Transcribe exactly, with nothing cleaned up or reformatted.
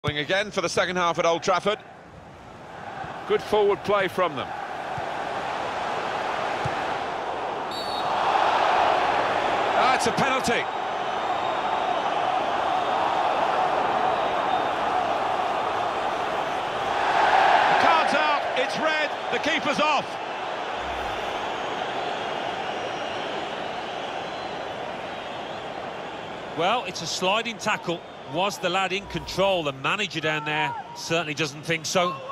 Again for the second half at Old Trafford. Good forward play from them. Ah, it's a penalty. The card's out, it's red, the keeper's off. Well, it's a sliding tackle. Was the lad in control? The manager down there certainly doesn't think so.